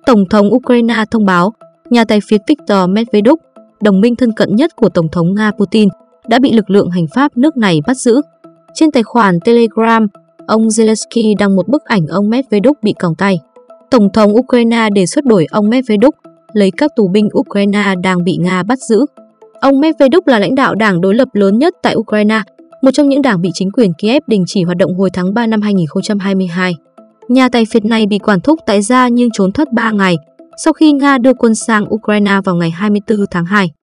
Tổng thống Ukraine thông báo nhà tài phiệt Viktor Medvedchuk, đồng minh thân cận nhất của Tổng thống Nga Putin, đã bị lực lượng hành pháp nước này bắt giữ. Trên tài khoản Telegram, ông Zelensky đăng một bức ảnh ông Medvedchuk bị còng tay. Tổng thống Ukraine đề xuất đổi ông Medvedchuk lấy các tù binh Ukraine đang bị Nga bắt giữ. Ông Medvedchuk là lãnh đạo đảng đối lập lớn nhất tại Ukraine, một trong những đảng bị chính quyền Kiev đình chỉ hoạt động hồi tháng 3 năm 2022. Nhà tài phiệt này bị quản thúc tại gia nhưng trốn thoát 3 ngày sau khi Nga đưa quân sang Ukraine vào ngày 24 tháng 2.